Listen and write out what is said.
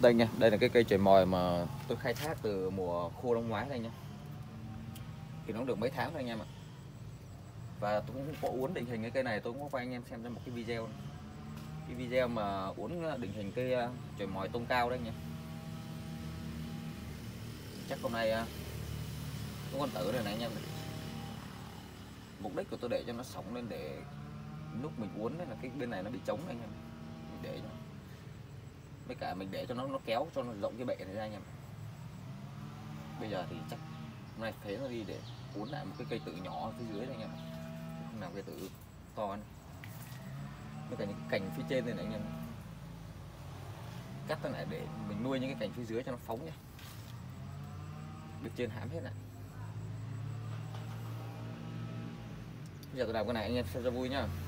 Đây nha, đây là cái cây chổi mòi mà tôi khai thác từ mùa khô năm ngoái đây nha. Thì nó được mấy tháng thôi anh em ạ. Và tôi cũng có uốn định hình cái cây này, tôi cũng có quay anh em xem trong một cái video này. Cái video mà uốn định hình cây chổi mòi tông cao đấy nha. Chắc hôm nay cái con tử này này anh em này. Mục đích của tôi để cho nó sống lên để lúc mình uốn là cái bên này nó bị trống anh em. Mình để cho với cả mình để cho nó kéo cho nó rộng cái bệ này ra anh em. Bây giờ thì chắc hôm nay phế nó đi để uốn lại một cái cây tự nhỏ ở phía dưới này anh em, không làm cây tự to này. Với cả những cái cành phía trên này, này anh em, cắt nó lại để mình nuôi những cái cành phía dưới cho nó phóng nhá, bên trên hãm hết này. Bây giờ tôi làm cái này anh em xem cho vui nhá.